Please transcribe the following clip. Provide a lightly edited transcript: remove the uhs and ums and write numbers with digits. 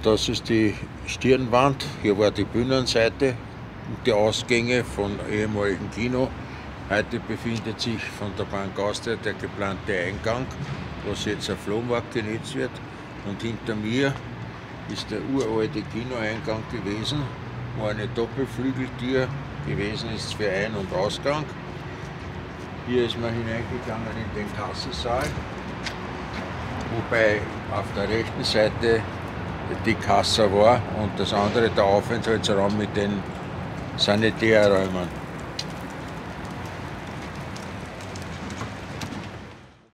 Das ist die Stirnwand, hier war die Bühnenseite und die Ausgänge vom ehemaligen Kino. Heute befindet sich von der Bank Austria der geplante Eingang, was jetzt ein Flohmarkt genutzt wird. Und hinter mir ist der uralte Kinoeingang gewesen, wo eine Doppelflügeltür gewesen ist für Ein- und Ausgang. Hier ist man hineingegangen in den Kassensaal, wobei auf der rechten Seite die Kasse war und das andere der Aufenthaltsraum mit den Sanitärräumen.